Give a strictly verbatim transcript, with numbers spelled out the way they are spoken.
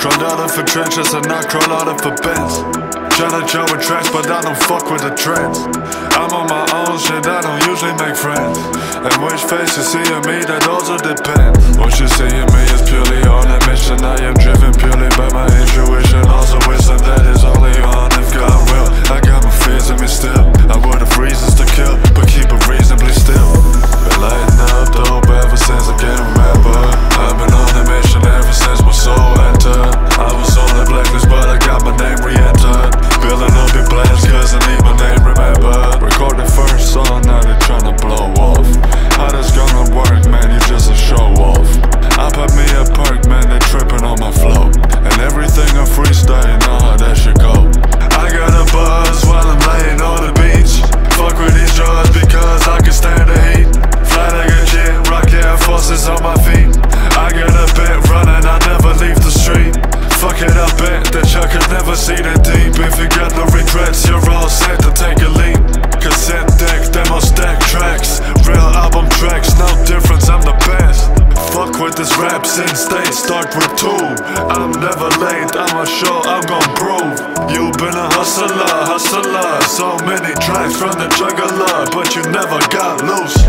Crawled out of the trenches and I crawl out of the beds. Tryna join with tracks, but I don't fuck with the trends. I'm on my own shit, I don't usually make friends. And which face you see in me, that also depends. What you see in me is purely on a mission. I am driven purely by my intuition. Also wisdom that is only on if God will. I got my fears in me still. I would have reasons to kill, but keep it reasonably still. Been lighting up dope ever since I can remember. I've been on a mission ever since my soul entered. I was on the blacklist, but I got my name re-entered. Building up in plans cause I need my name remembered. Record the first song, now they tryna blow off. How that's gonna work, man, you just a show off. I pop me a perk, man, they tripping on my flow. And everything I freestyle, you know how that should go. I got a buzz while I'm laying on the beach. Fuck with these drugs because I can stand the heat. Fly like a jet, rock Air Forces on my feet. I got a bet running, I never leave the street. Fuck it, I bet that you could never see the deep. If you got no regrets, you're all set to take a leap. Cassette deck, demo stack tracks. Real album tracks, no difference, I'm the best. Fuck with this rap since they start with two. I'm never late, I'ma show, I'm gon' prove. You've been a hustler, hustler. So many tracks from the juggler, but you never got loose.